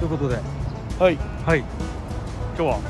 ということで、 はいはい、今日は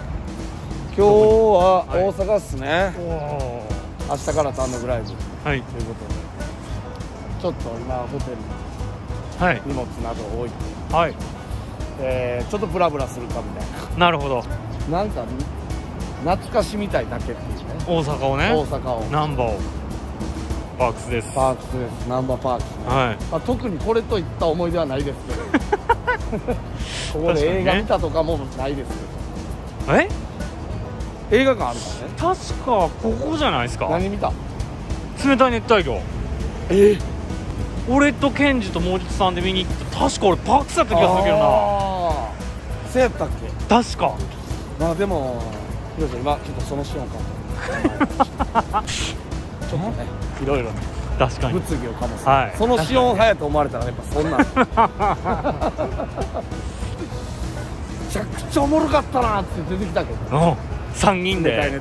大阪っすね。明日から単独ライブというはいことで、ちょっと今ホテルにはい荷物などを置いて、 はい、 ちょっとブラブラするかみたいなるほど。 な、なんか懐かしみたいだけっていうね。 大阪をね、 大阪をナンバーをパークスです。 パークスです。ナンバーパークスね。 はい、 まあ、特にこれといった思い出はないですけどここで映画見たとかもないですけど、映画館あるからね。 確かここじゃないですか。 何見た？ 冷たい熱帯魚。俺とケンジとモーリツさんで見に行った。確か俺パークスだった気がするけどな。 そうやったっけ？ 確か。 まあでもひろちゃん今ちょっとそのシーンかちょっとね、いろいろね、 確かに物議を醸す、 はい、 そのシオン派やと思われたらやっぱそんなんめちゃくちゃおもろかったなって出てきたけど、 3人で、はい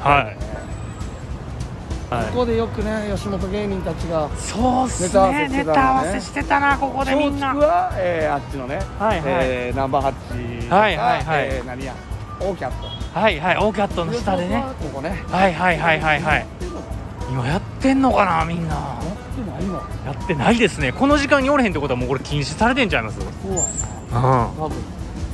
ここでよくね、吉本芸人たちがそうっすね、ネタ合わせしてたな、ここでみんな。 松竹は、あっちのね、ナンバー8が、何や、オーキャット、 はいはい、オーキャットの下でね、 ここね、 はいはいはいはいはい。今やってんのかな、みんな。 やってないの？ やってないですね。この時間におれへんってことはもうこれ禁止されてんちゃいます？ そうやな、多分。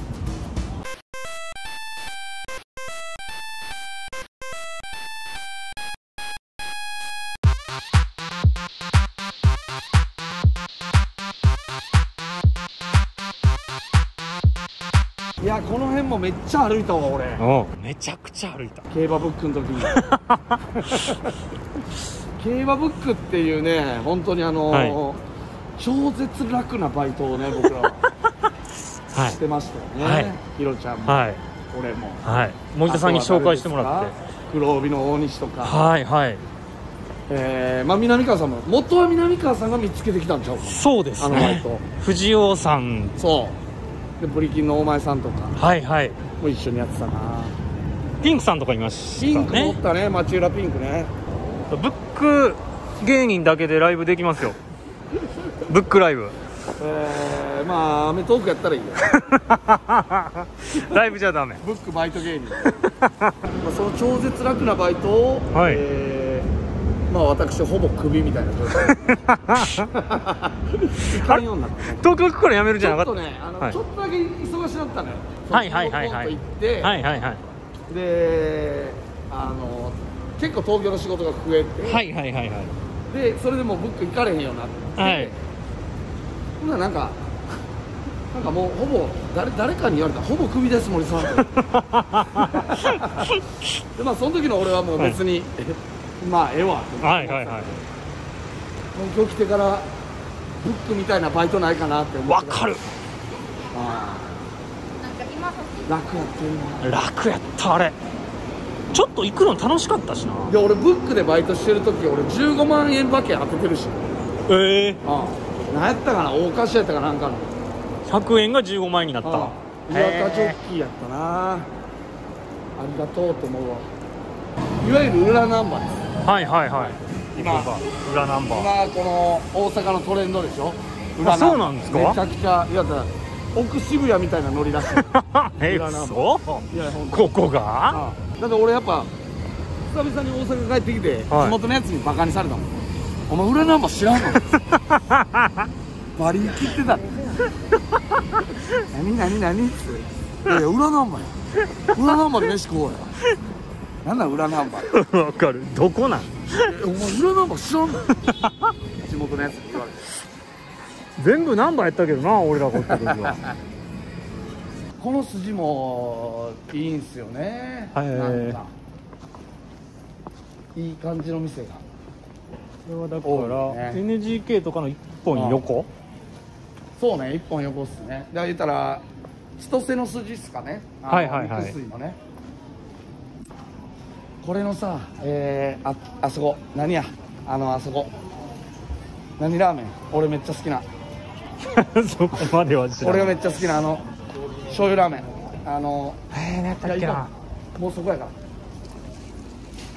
いや、この辺もめっちゃ歩いたわ俺。 めちゃくちゃ歩いた。 競馬ブックの時に競馬ブックっていうね、本当に超絶楽なバイトをね、僕らはしてましたよね。ひろちゃんも、俺も、 森田さんに紹介してもらって、 黒帯の大西とか、まあ南川さんも、元は南川さんが見つけてきたんちゃうかな。 そうですね、藤尾さん、そうでブリキンの大前さんとかも一緒にやってたな。 ピンクさんとかいましたね。 ピンク持ったね、町浦ピンクね。 ブック芸人だけでライブできますよブックライブ。 まあアメトークやったらいいよライブじゃダメ。 ブックバイト芸人まあその超絶楽なバイトを、まあ私ほぼクビみたいな状態いかんようになってね。 東京行くから辞めるじゃなかった。 ちょっとね、ちょっとだけ忙しなったのよ。 はいはいはいはい。 行ってで結構東京の仕事が増えて、でそれでもうブック行かれへんようになって、ほんならなんかもうほぼ誰かに言われたらほぼクビです森さんでまあその時の俺はもう別に、まあええわって東京来てからブックみたいなバイトないかなって思って。わかる。楽やってるな。 楽やった。あれちょっと行くの楽しかったしな。 で俺ブックでバイトしてる時俺15万円馬券当ててるし。何やったかな、大菓子やったかなんかの 100円が15万円になった。 岩田ジョッキーやったな。ありがとうと思うわ。いわゆる裏ナンバーです。今裏ナンバー、 今この大阪のトレンドでしょ。 そうなんですか。 めちゃくちゃ、いやだ奥渋谷みたいなノリらしいそうここがだって俺やっぱ久々に大阪帰ってきて、地元のやつにバカにされたもん。お前裏ナンバー知らんのバリ切ってた何っつって、いや裏ナンバーや、裏ナンバーで飯食おうや。なんなん裏ナンバーわかる。どこなん？ お前裏ナンバー知らんの地元のやつって言われて。 全部ナンバーやったけどな、俺らこった時はこの筋もいいんすよね。なんかいい感じの店が。 これはだから、NGK とかの一本横。 そうね、一本横っすね。だから言ったら千歳の筋っすかね。三水のね。これのさ、あそこ何や、あそこ何ラーメン、俺めっちゃ好きなそこまでは知らない。 俺がめっちゃ好きな醤油ラーメン、 何やったっけな。 もうそこやから。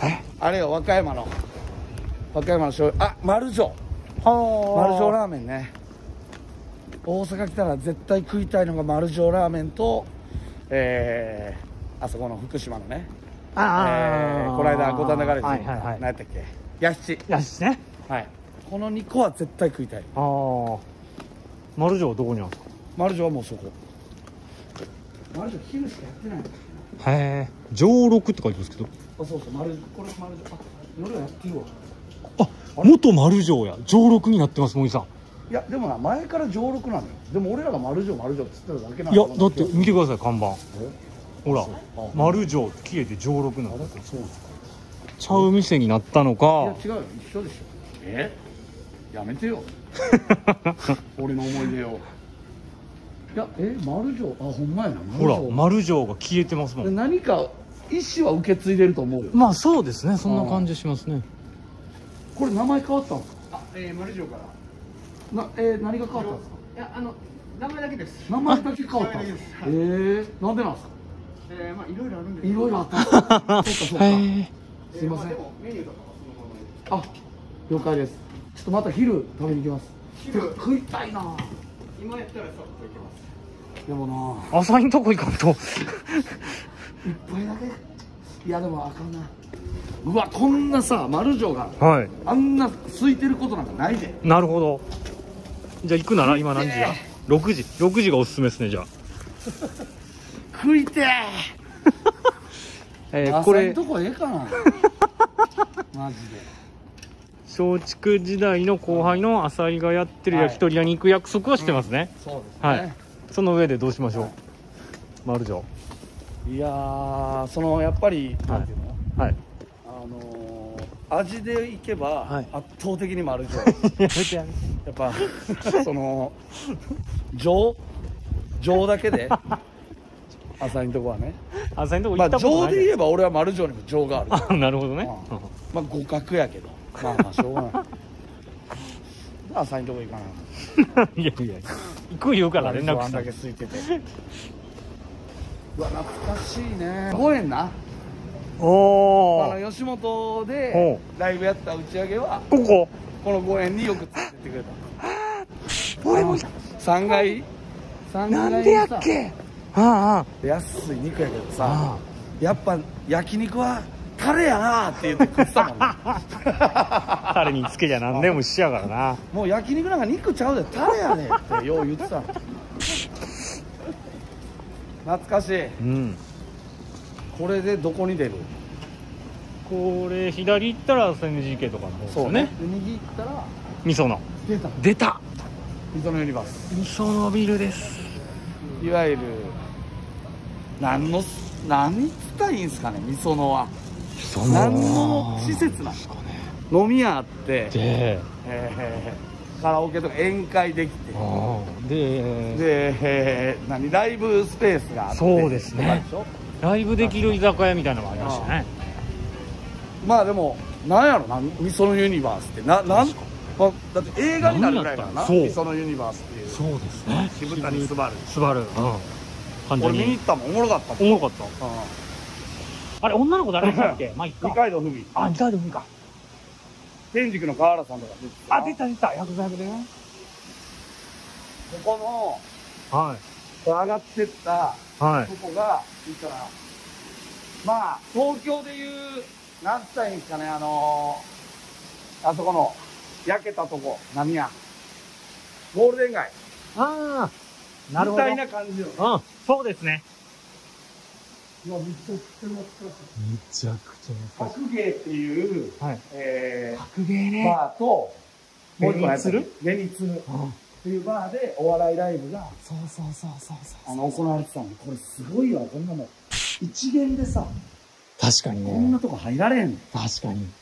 あれよ、和歌山の醤油、丸城ラーメンね。 大阪来たら絶対食いたいのが丸上ラーメンと、あそこの福島のね、この間五反田ガレージ何やったっけ、ヤシね、はい、この2個は絶対食いたい。 丸上はどこにあるんですか？ 丸上はもうそこ。丸上昼しかやってないの。 へえ、上六って書いてますけど。 そうそう、これ丸上、夜はやってるわ。 元丸上や、上六になってます、森さん。 いやでもな、前から上六なのよ。でも俺らが丸上って言ってただけなの。 いやだって見てください、看板。ほら、丸上って消えて上六になった。そうですか。ちゃう店になったのか。 いや違うよ、一緒でしょ。やめてよ俺の思い出を。いや丸上、ほんまやな。 ほら丸上が消えてますもん。 何か意思は受け継いでると思うよ。 まあそうですね、そんな感じしますね。 これ名前変わったんですか？ 丸上から何が変わったんですか？ いや名前だけです。 名前だけ変わったんですか？なんでなんですか？ まあいろいろあるんです。 いろいろあったんですか？そうかそうか。すいません。 でもメニューとかはそのままで。 了解です。ちょっとまた昼食べに行きます。食いたいな。 今やったらさっと行けます。 でもな、 朝にとこ行かんと一杯だけ。いやでもあかんな。うわ、こんなさ丸上があんな空いてることなんかないで。 なるほど。じゃあ行くなら今何時や？6時がおすすめですね。じゃあ食いてーこれどこかなマジで。 松竹時代の後輩の浅井がやってる焼き鳥屋に行く約束はしてますね。 そうですね。 はい。その上でどうしましょう？丸上。いやー、そのやっぱりなんていうの？はい。味でいけば圧倒的に丸上。やっぱその上だけで浅井のとこはね。 浅井のとこ行ったことない。 まあ上で言えば俺は丸上にも上がある。 なるほどね。 まあ互角やけど。まあしょうがない。浅井のとこ行かない。 いや行く言うから連絡した。 あんだけ空いてて。うわ懐かしいね。5円な。吉本でライブやった打ち上げはこの5円によく連れてってくれた。俺も3階なんでやっけ。 安い肉やけどさ、やっぱ焼肉はタレやなって言って食ってたもんね。 タレにつけじゃなんでも一緒やからな。 もう焼肉なんか肉ちゃうでタレやねってよう言ってたの。懐かしい。これでどこに出る？ これ左行ったら SNGK とかの方ですよね。 右行ったらみその出たみそのユニバース。 みそのビルです。 いわゆる何つったらいいんですかね、みそのは。何の施設なんですかね。飲み屋あってで、カラオケとか宴会できてでライブスペースがあって。そうですね、ライブできる居酒屋みたいなのもありましたね。まあでもなんやろな、みそのユニバースってだって映画になるぐらいかな、みそのユニバースっていう。そうですね、渋谷すばる俺見に行ったもん、おもろかった。あれ女の子誰でしたっけ？二階堂ふみ。二階堂ふみか。天竺の川原さんとか出たヤクザ役でね。ここの上がってったとこが言ったら、まあ東京でいうなんつったらいいんですかね、あそこの焼けたとこ、何やゴールデン街なるほどみたいな感じよ。そうですね。いやめちゃくちゃ懐かしい。めちゃくちゃ懐かしい。白芸っていう白芸ねバーと、もう一個やってるベニツルっていうバーでお笑いライブが行われてたの。これすごいわ。こんなもん一元でさ、確かにね、こんなとこ入られんねん。確かに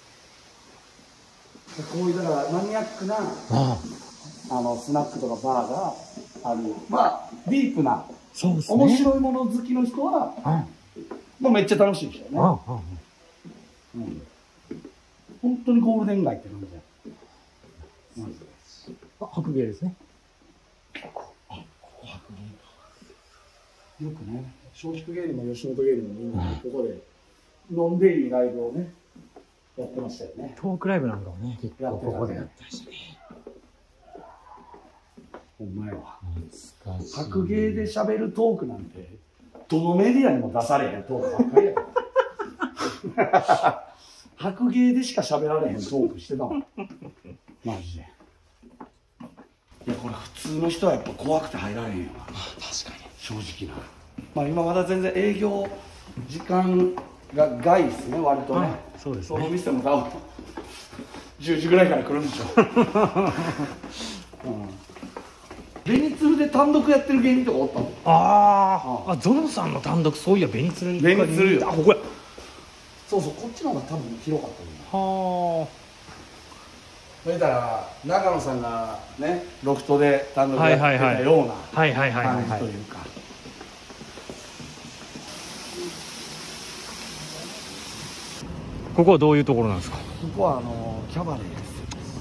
こういうだからマニアックなスナックとかバーがある。まあディープな面白いもの好きの人はもうめっちゃ楽しいでしょうね。本当にゴールデン街って感じや。白芸ですね。よくね、松竹芸人も吉本芸人もみんなここでのんべいライブをねやってましたよね。トークライブなんかもね結構ここでやったしね。 ほんまやわ。白芸で喋るトークなんてどのメディアにも出されへんトークばっかりや白芸でしか喋られへんトークしてたもんマジで。いやこれ普通の人はやっぱ怖くて入られへんよな。確かに正直な。まあ今まだ全然営業時間が外ですね割とね。そうですね。その店も多分10時ぐらいから来るんでしょ。ベニツルで単独やってる芸人とかおったの。 あ、ゾノさんの単独、そういやベニツルに。 ベニツルよ。 あ、ここや。 そうそう、こっちの方が多分広かったね。 はあ。 それから長野さんがねロフトで単独やってたような感じというか。 ここはどういうところなんですか。 ここはキャバレーです。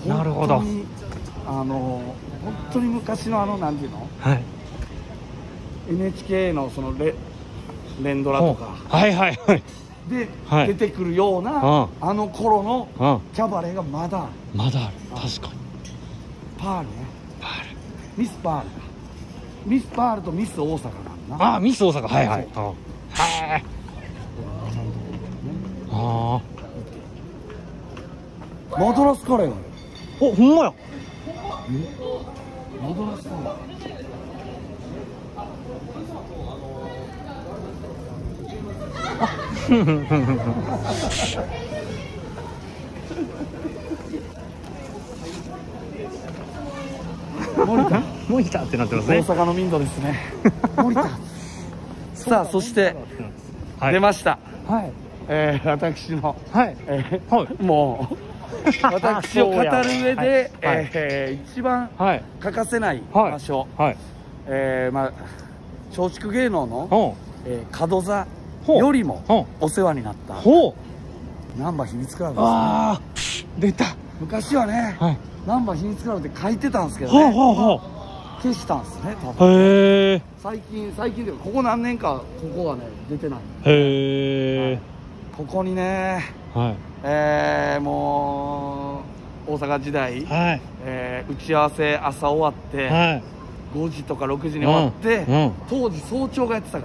なるほど。 本当に昔のなんていうの、 はい、 NHK のその連ドラとかで出てくるようなあの頃のキャバレーがまだある。 まだある。確かに。 パールね。パール。ミスパールだ。ミスパールとミス大阪なんだな。 あ、ミス大阪。はいはい。はい。ああ。マドラスカレー。 お、ほんまや。 マドラスカレー。 モニターってなってますね。 大阪の民度ですね。モニター。さあそして出ました。はい。私のもう私を語る上で一番欠かせない場所。まあ松竹芸能の門座よりもお世話になったなんば秘密クラブですね。 ああ、出た。 昔はね、なんば秘密クラブって書いてたんですけどね。消したんですね、多分。 へえ。 最近というかここ何年かここはね出てない。 へえ。 ここにね、もう大阪時代、打ち合わせ朝終わって5時とか6時に終わって、当時早朝がやってたから。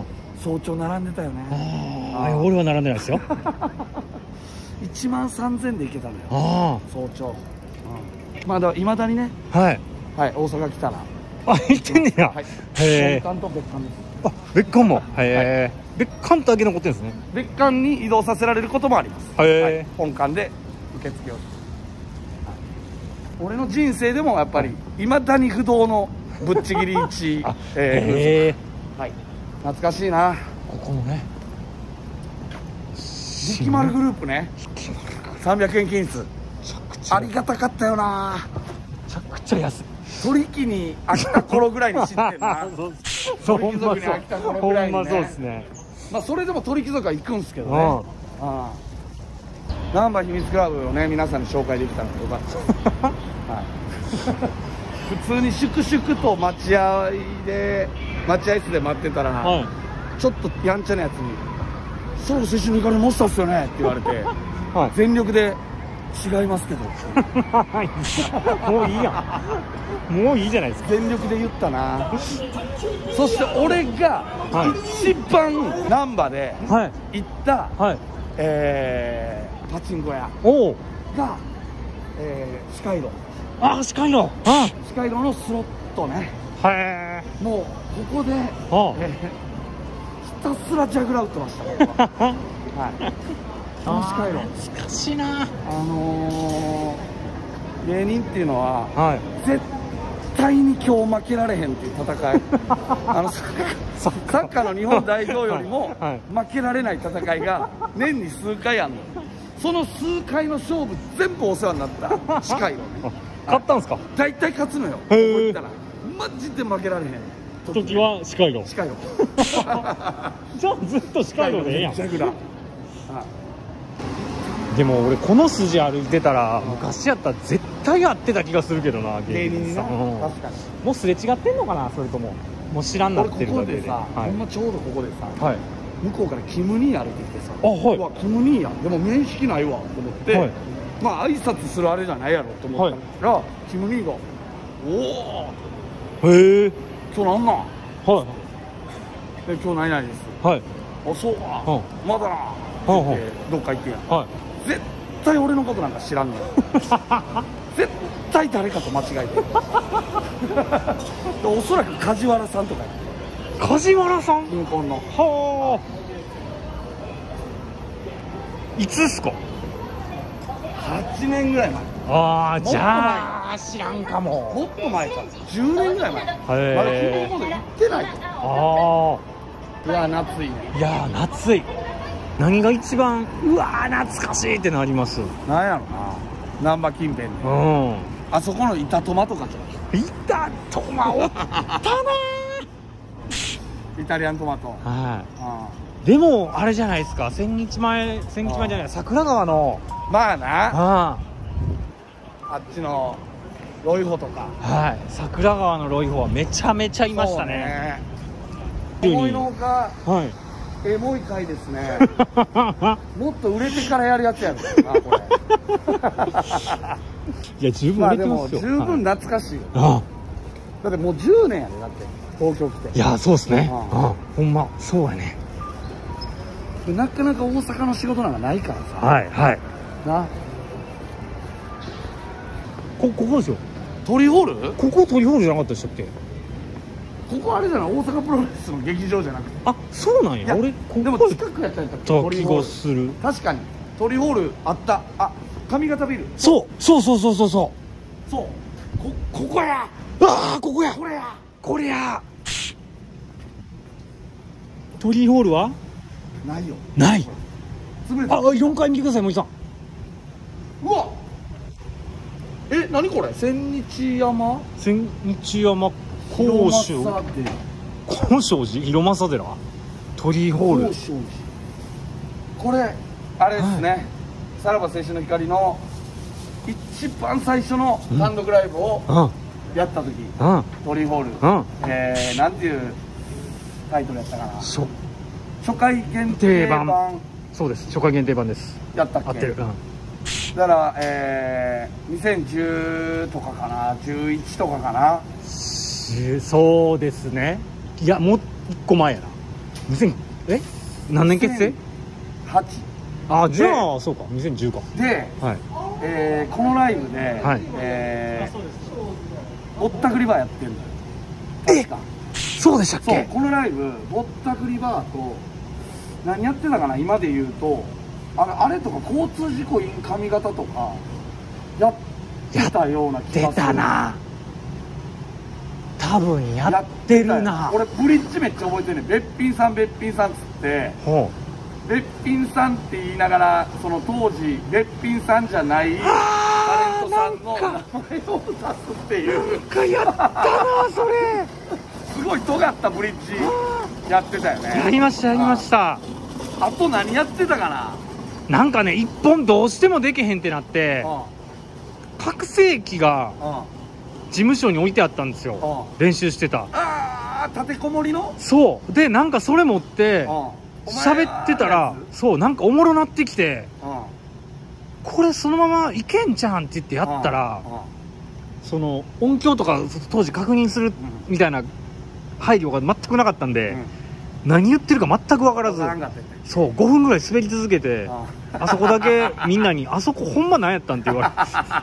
早朝並んでたよね。 俺は並んでないですよ。 1万3000で行けたのよ早朝。まあだからいまだにね、大阪来たら行ってんねや。 へえ。本館と別館です。 あ、別館も。へえ。別館だけ残ってるんですね。 別館に移動させられることもあります。本館で受付をして、俺の人生でもやっぱりいまだに不動のぶっちぎり1位。懐かしいな。 ここもね。 力丸グループね。300円均一。ありがたかったよな。 めちゃくちゃ安い。 取引に飽きた頃ぐらいに知ってんな。鳥貴族に飽きた頃ぐらいにね。 そうですね。 まあそれでも鳥貴族は行くんですけどね。なんば秘密クラブをね皆さんに紹介できたのでよかったです。普通に粛々と待合室で待ってたら、ちょっとやんちゃなやつに「そろそろ一緒に行かれましたっすよね」って言われて、全力で「違いますけど」 もういいやん。もういいじゃないですか。 全力で言ったな。そして俺が一番難波で行ったパチンコ屋がスカイロ。 スカイロ。 スカイロのスロットね。もうここでひたすらジャグラー打ってました。このスカイロ懐かしいな。 芸人っていうのは絶対に今日負けられへんっていう戦い。サッカーの日本代表よりも負けられない戦いが年に数回あるの。その数回の勝負全部お世話になったスカイロね。 勝ったんですか。 大体勝つのよ。ここ行ったらマジで負けられへん時はスカイロ。 スカイロ。 じゃあずっとスカイロでええやん。 ジャグラー。 でも俺この筋歩いてたら昔やったら絶対会ってた気がするけどな、 芸人にな。確かに。 もうすれ違ってんのかな、それとももう知らんなってるだけで。 ほんまちょうどここでさ、向こうからキム兄歩いてきてさ、うわキム兄やん、でも面識ないわと思って、まあ挨拶するあれじゃないやろと思ったら、キム兄が「おお」 へえ。 今日なんなん？ はい今日何々です。 はい。 あ、そうか。まだな。どっか行ってや。 はい。 絶対俺のことなんか知らんのよ。絶対誰かと間違えてる。おそらく梶原さんとかや。 梶原さん？ 銀行の。 はあ。いつっすか ？8年ぐらい前。 ああ、じゃあ知らんかも。 もっと前か。10年ぐらい前。まだ金庫まで行ってないと。 ああ。 いや、夏いね。 いや、夏い。何が一番うわー懐かしいってなります？ なんやろな。難波近辺で。あそこの板トマとかじゃん。 板トマおったなイタリアントマト。 はい。でもあれじゃないですか。千日前じゃない、桜川の。 まあな。あっちのロイホとか。はい。 桜川のロイホはめちゃめちゃいましたね。 思いのほか。はい。エモい回ですね。もっと売れてからやるやつやるなこれ。 いや十分売れてますよ。 でも十分懐かしいよ。だってもう10年やでだって東京来て。 いやそうですね。ほんまそうやね。 なかなか大阪の仕事なんかないからさ。 はいはい。 な。 ここですよ。 トリホール？ ここトリホールじゃなかったでしたっけ？ ここあれじゃない、大阪プロレスの劇場じゃなくて。 あ、そうなんや。俺でも近くやったんやったっけ？ 気がする。 確かにトリホールあった。あ、上方ビル。 そうそう。 そうここや。 ああここや。これや。トリホールはないよ。 ない。あ、4階見てください森さん。 うわ。何これ？千日山高尚寺広政寺鳥居ホール。 これあれですね、さらば青春の光の一番最初の単独ライブをやった時、鳥居ホール、なんていうタイトルやったかな。初回限定版。そうです、初回限定版です。やったっけ？合ってる。だから2010とかかな、11とかかな。 そうですね。いやもう1個前やな。何年結成 ？8。 あ、じゃあそうか2010か。 で、このライブでぼったくりバーやってるんだよ。確か。 そうでしたっけ？ このライブぼったくりバーと何やってたかな、今で言うとあれとか交通事故 in 上方とかやってたような気がする。やってたな。多分やってるな。俺ブリッジめっちゃ覚えてるね。べっぴんさんっつってべっぴんさんって言いながら、その当時べっぴんさんじゃないタレントさんの名前を出すっていう。やったなそれ。すごい尖ったブリッジやってたよね。 やりました。 あと何やってたかな。 なんかね、一本どうしてもできへんってなって拡声器が事務所に置いてあったんですよ。練習してた。立てこもりの。そうで、なんかそれ持って喋ってたら、そうなんかおもろなってきて、これそのままいけんちゃんって言ってやったら、その音響とか当時確認するみたいな配慮が全くなかったんで、何言ってるか全く分からず、そう5分ぐらい滑り続けて、あそこだけみんなに「あそこほんま何やったん?」って言われて。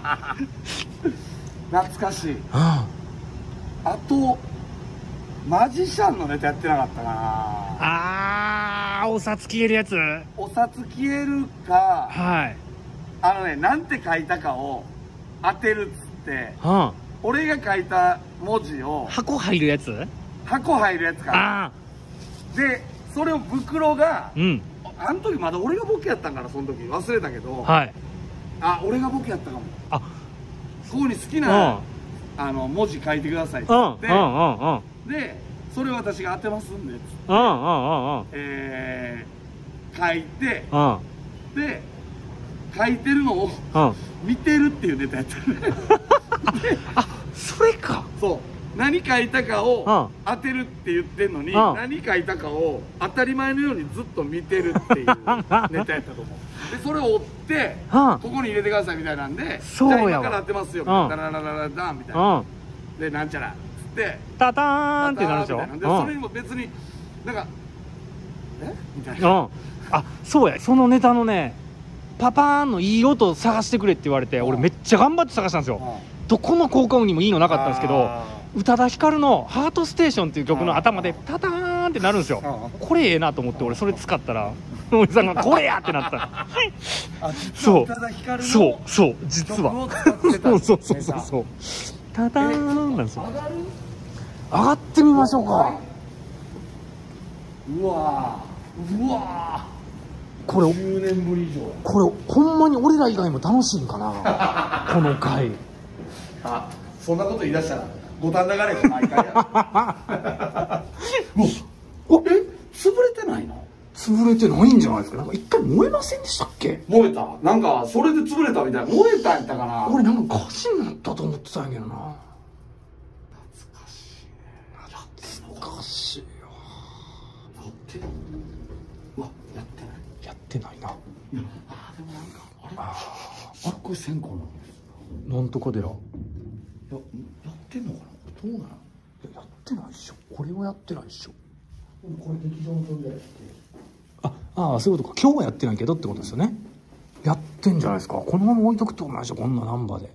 懐かしい。あとマジシャンのネタやってなかったかな。 お札消えるやつ。 お札消えるか。はい。なんて書いたかを当てるっつって、俺が書いた文字を箱入るやつか。でそれを袋が、あの時まだ俺がボケやったんから、その時忘れたけど、俺がボケやったかも。ここに好きな文字書いてくださいって言って、でそれを私が当てますんでっつって書いて、で書いてるのを見てるっていうネタやったね。 それか。そう、 何書いたかを当てるって言ってんのに、何書いたかを当たり前のようにずっと見てるっていうネタやったと思う。でそれを追ってここに入れてくださいみたいなんで、じゃあ今から当てますよ、ダララララダンみたいなで、なんちゃらっつっってタターンってなるでしょ。 でそれにも別になんかみたいな。 あ、そうや、そのネタのねパパーンのいい音探してくれって言われて、俺めっちゃ頑張って探したんですよ。どこの効果音にもいいのなかったんですけど、宇多田ヒカルの「ハートステーション」っていう曲の頭でタターンってなるんですよ。これええなと思って俺それ使ったらおじさんが「これや!」ってなった。そうそう実はそうタターンなんですよ。上がってみましょうか。 うわこれ 10年ぶり以上。 これほんまに俺ら以外も楽しいんかなこの回。 あ、そんなこと言い出したら五反田ガレージ毎回や。潰れてないの？ 潰れてないんじゃないですか。なんか一回燃えませんでしたっけ？ 燃えた。なんかそれで潰れたみたいな。燃えたんやったかな。 俺なんか火事になったと思ってたんやけどな。 懐かしいね。 懐かしいよ。 やってる。うわ、やってない。 やってないな。 いや、でもなんかあれこれ線香なの？ なんとか寺。 やってんのかな。どうなの？ やってないっしょ。これはやってないっしょ。 これ劇場の扉やって。 ああ、そういうことか。今日はやってないけどってことですよね。やってんじゃないですか。このまま置いとくってことないでしょ、こんなナンバーで。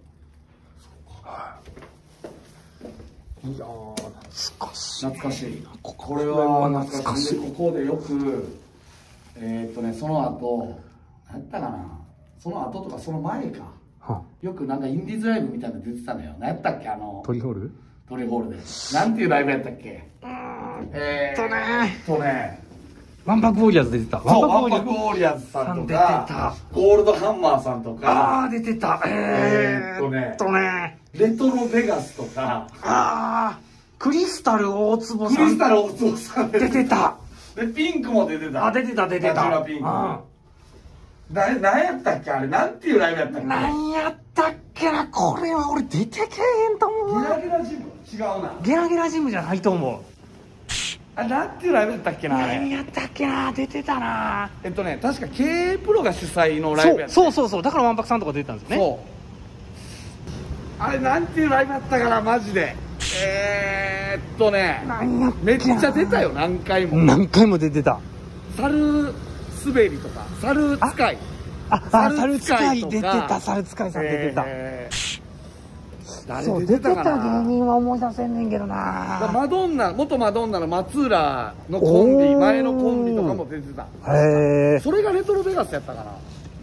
いやー、懐かしい。 懐かしい。これは懐かしい。ここでよくその後何やったかな。その後とかその前か。よくなんかインディーズライブみたいなの出てたのよ。何やったっけ、 トリホール？ トリホールで。なんていうライブやったっけ？ ワンパクウォリアーズ出てた。 ワンパクウォリアーズさんとか、ゴールドハンマーさんとか。 ああ、出てた。レトロベガスとか。 クリスタル大坪さん。 クリスタル大坪さん出てた。 で、ピンクも出てた。 出てた。 ピンク。何やったっけあれ、なんていうライブやったっけ？ 何やったっけな。これは俺出てけえんと思う。 ゲラゲラジム？違うな。 ゲラゲラジムじゃないと思う。 なんていうライブやったっけな。 何やったっけな。出てたな。 確か K プロが主催のライブやった。 そうだからわんぱくさんとか出てたんですよね。 そうあれなんていうライブやったかな、マジで。めっちゃ出たよ。何回も出てた。 猿滑りとか猿使い。 猿使い出てた。猿使いさん出てた。そう、出てた芸人は思い出せんねんけどな。 元マドンナの松浦のコンビ、前のコンビとかも出てた。へえ。それがレトロベガスやったかな。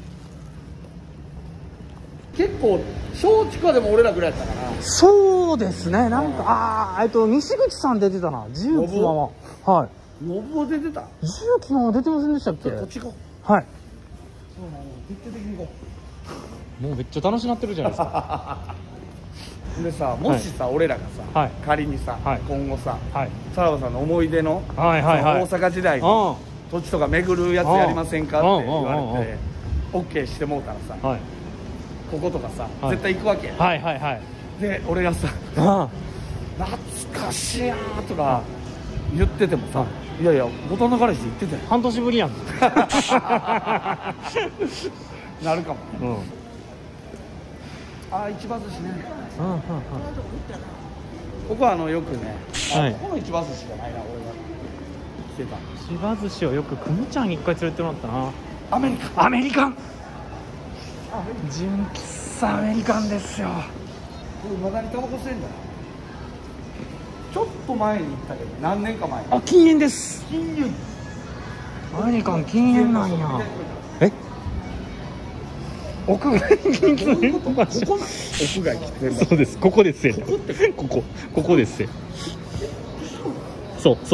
結構松竹でも俺らぐらいやったかな。 そうですね。なんか西口さん出てたな。自由気まま。はい。 ノブも出てた。 自由気まま出てませんでしたっけ？ こっち行こう。はい。 そうなの。徹底的に行こう。もうめっちゃ楽しなってるじゃないですか。 でさ、もしさ、俺らがさ、仮にさ、今後さ、さらばさんの思い出の大阪時代の土地とか巡るやつやりませんかって言われて OK してもうたらさ、こことかさ絶対行くわけや。で俺がさ「懐かしいや」とか言っててもさ「いやいや五反田ガレージ行ってたよ」 半年ぶりやんなるかもね。ああ、市場寿司ね。ここはよくね、ここの市場寿司じゃないな、俺が来てた。 市場寿司をよくくみちゃんに一回連れてもらったな。 アメリカン純喫茶アメリカンですよ。 これまだにタバコ吸えんだよ。ちょっと前に行ったけど、何年か前に。 禁煙です。 禁煙。 アメリカン禁煙なんや。屋外禁煙。 ここ屋外喫煙。 そうです。ここですよ。ここですよ。そう。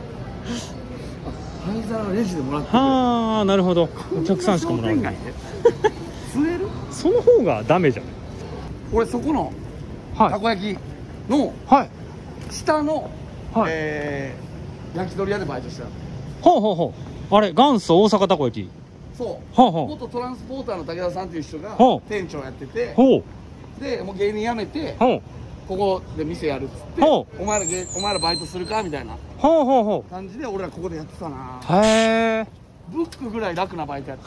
灰皿のレジでもらってる。 ああ、なるほど。お客さんしかもらわない。 吸える？ その方がダメじゃない。 俺そこのたこ焼きの下の焼き鳥屋でバイトしてた。 ほう。あれ元祖大阪たこ焼き。 そう。元トランスポーターの武田さんっていう人が店長やってて、でもう芸人辞めてここで店やるっつってお前らバイトするかみたいな感じで俺らここでやってたな。 へえ。 ブックぐらい楽なバイトやった。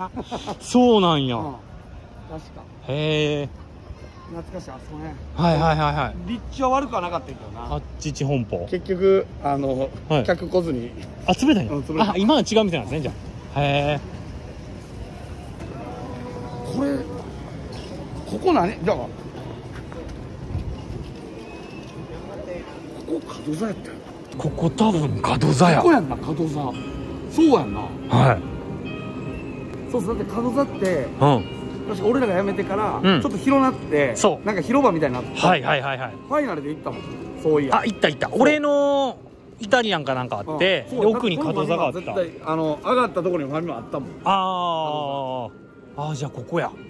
そうなんや。 確か。 へえ。 懐かしい、あそこね。 はいはいはいはい。 立地は悪くはなかったけどな。 あっちち本舗。 結局はい客来ずに。 あ、潰れたんや。 潰れた。 あ、今は違う店なんですね、じゃあ。へえ。 これここ何じゃあここ角座やったよ。 ここ多分角座や。 ここやんな、角座。そうやんな。 はい。 そうそう、だって角座ってうん。 確か俺らが辞めてからうんちょっと広なって、 そうなんか広場みたいになって、 はいはいはいはい。 ファイナルで行ったもん。そういや。 あ、行った行った。俺のイタリアンかなんかあって、 そう奥に角座があった。 絶対上がったところにファミマあったもん。 ああ、じゃあここや。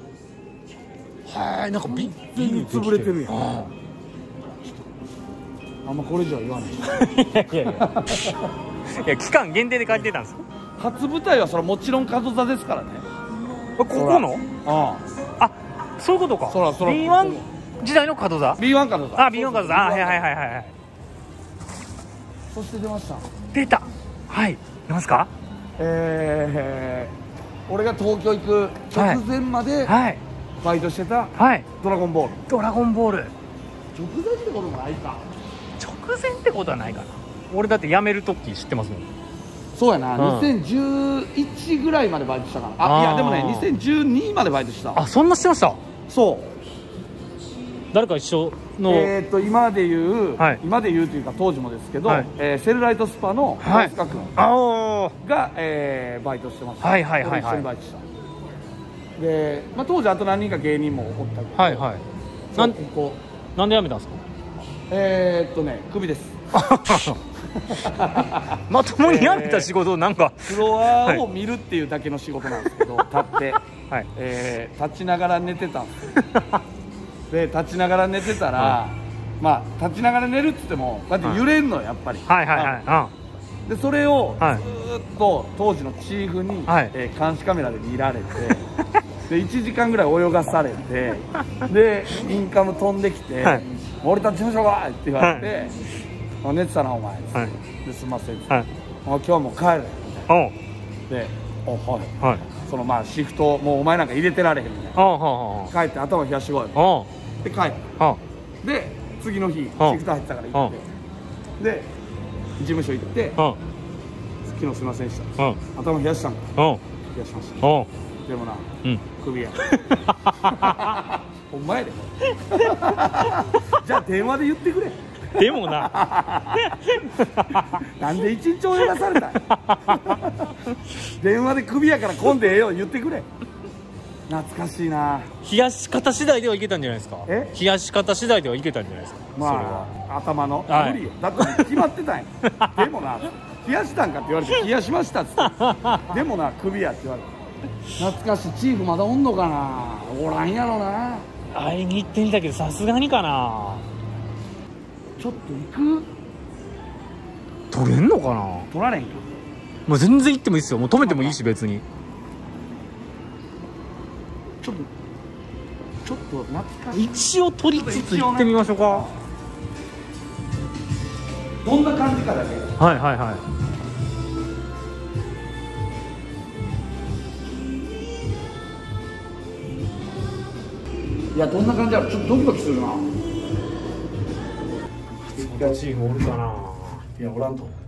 はい、なんかビ全然潰れてるやん。あんまこれ以上は言わない。 いやいやいや。いや、期間限定で借りてたんですよ。 初舞台はそれはもちろん角座ですからね。 ここの？あ、そういうことか。B1 時代の角座？ B1 角座。 あ、B1 角座。あ、はいはいはいはい。 そして出ました。 出た。はい。出ますか？ 俺が東京行く直前までバイトしてたドラゴンボール。 ドラゴンボール。 直前ってこともないか。 直前ってことはないかな。俺だって辞める時知ってますもん。 そうやな、2011ぐらいまでバイトしたかな。あ、いやでもね、2012までバイトした。 あ、そんなしてました。そう。誰か一緒の今で言うというか当時もですけど、セルライトスパの大塚君がバイトしてました。はいはいはいはい。一緒にバイトした。で、まあ当時あと何人か芸人もおったけど、はいはい。なんで辞めたんですか？クビです。まともに辞めた仕事なんかフロアを見るっていうだけの仕事なんですけど、立って立ちながら寝てたんですよ。で立ちながら寝てたら、まあ立ちながら寝るっつってもだって揺れんのやっぱり。はいはいはい。でそれをずーっと当時のチーフに監視カメラで見られて、で1時間ぐらい泳がされて、でインカム飛んできて「俺たち事務所か!」って言われて「寝てたなお前」ですみません、今日はもう帰るみたいな。で「おはい」そのまあシフトもうお前なんか入れてられへんみたいな。帰って頭冷やしてこいで帰って、で次の日シフト入ってたから行って、で事務所行って「昨日すいませんでした、頭冷やしたんか?」「冷やしました、でもなクビや」ほんまやで。じゃあ電話で言ってくれ。 でもな。 なんで一日泳がされたん？電話でクビやから混んでええよ言ってくれ。懐かしいな。 冷やし方次第ではいけたんじゃないですか。冷やし方次第ではいけたんじゃないですか。 まあ頭の無理よ。だって決まってたんや。でもな、冷やしたんかって言われて冷やしましたっつって。でもな、クビやって言われて。懐かしい。チーフまだおんのかな。おらんやろな。 会いに行ってみたけどさすがにかな。 ちょっと行く？ 取れんのかな。 取られんか。 もう全然行ってもいいっすよ。もう止めてもいいし別に。 ちょっと懐かしい。 一応取りつつ行ってみましょうか。 どんな感じかだけ。 はいはいはい。 いやどんな感じだろう。ちょっとドキドキするな。 チームおるかな。 いやおらんと。も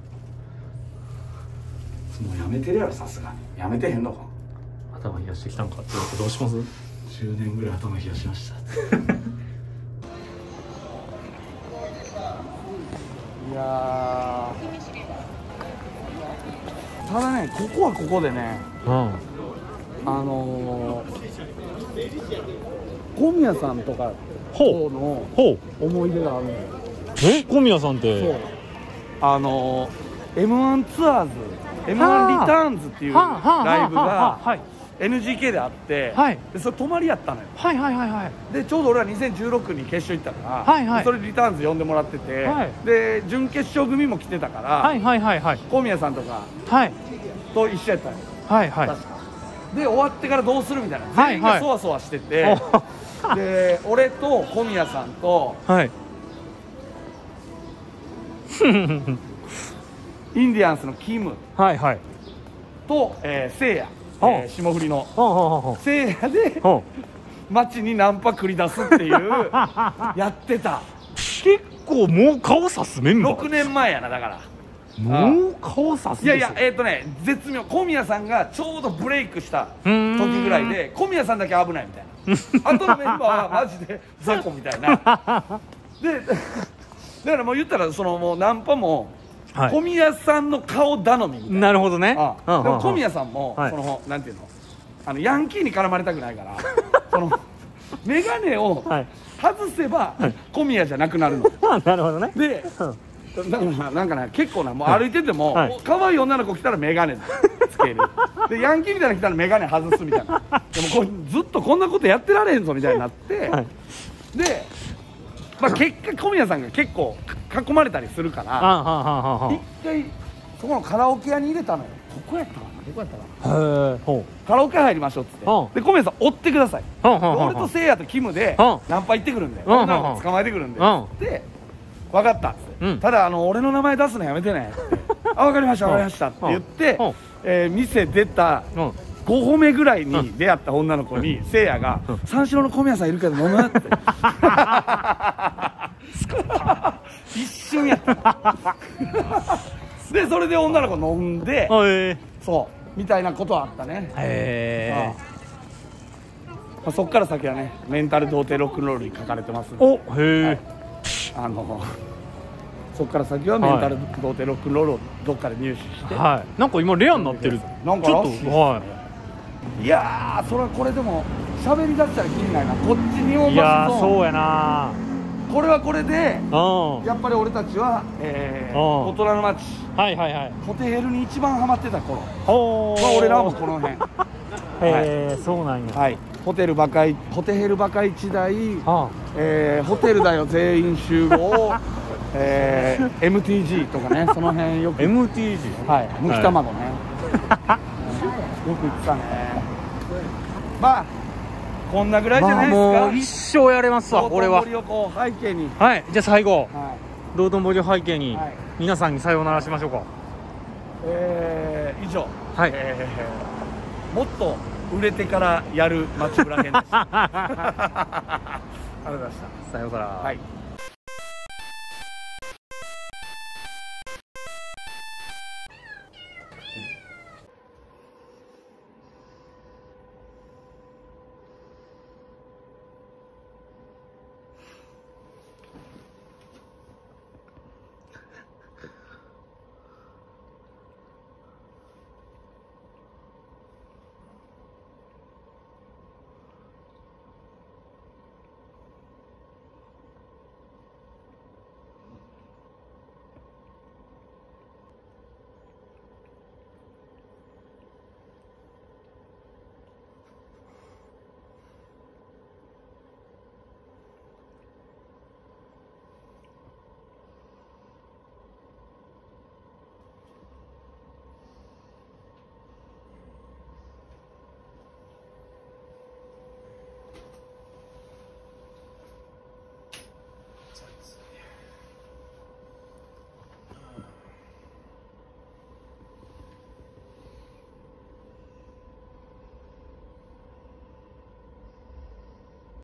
うやめてるやろさすがに。やめてへんのか。 頭冷やしてきたんかって言うとどうします ？10年ぐらい頭冷やしました。いやただね、ここはここでね、小宮さんとかとの思い出があるのよ。 小宮さんって？そう、 M1 ツアーズ、M1 リターンズっていうライブがNGK であって、でそれ泊まりやったのよ。でちょうど俺は2016に決勝行ったから、それリターンズ呼んでもらってて、で準決勝組も来てたから、小宮さんとかと一緒やったのよ。確かで終わってからどうするみたいな、全員がそわそわしてて、で俺と小宮さんとインディアンスのキムとせいや、霜降りのせいやで街にナンパ繰り出すっていうやってた。 結構もう顔さすメンバー 6年前やな。だからもう顔さすいやいや絶妙。小宮さんがちょうどブレイクした時ぐらいで、小宮さんだけ危ないみたいな。あとのメンバーはマジで雑魚みたいな。でだからもう言ったらそのもうナンパも小宮さんの顔頼みみたいな。 なるほどね。 でも小宮さんもそのなんていうの、ヤンキーに絡まれたくないから、その眼鏡を外せば小宮じゃなくなるの。 なるほどね。 でなんかね、結構な、もう歩いてても可愛い女の子来たら眼鏡つける。でヤンキーみたいなの来たら眼鏡外すみたいな。でもこれずっとこんなことやってられへんぞみたいになって、で結果小宮さんが結構囲まれたりするから、一回そこのカラオケ屋に入れたのよ。ここやったかな、どこやったかな。カラオケ入りましょうっつって、で小宮さん追ってください、俺とせいやとキムでナンパ行ってくるんで、女の子捕まえてくるんでっつって「分かった」っつって「ただ俺の名前出すのやめてね」って「あ、分かりました分かりました」って言って店出た5歩目ぐらいに出会った女の子にせいやが「三四郎の小宮さんいるけど飲む?」って一瞬やったでそれで女の子飲んで、そうみたいなことはあったね。そっから先はね、メンタル童貞ロックンロールに書かれてますんで、そっから先はメンタル童貞ロックンロールをどっかで入手して、 なんか今レアになってる。 なんからしいですね。いやー、それはこれでも喋りだしたらきりないな。こっちにもいやー、そうやな。 これはこれでやっぱり俺たちは大人の街ホテルに一番ハマってた頃は俺らもこの辺。 そうなんや。 ホテルバカ一台、ホテルだよ全員集合、MTG とかね、その辺よく MTG、 むき卵ね、よく行ってたね。まあこんなぐらいじゃないですか。 もう一生やれますわ俺は。 道頓堀を背景に、 じゃあ最後道頓堀を背景に皆さんにさようならしましょうか。 以上、もっと売れてからやる街ブラ編です。ありがとうございました。 さようなら。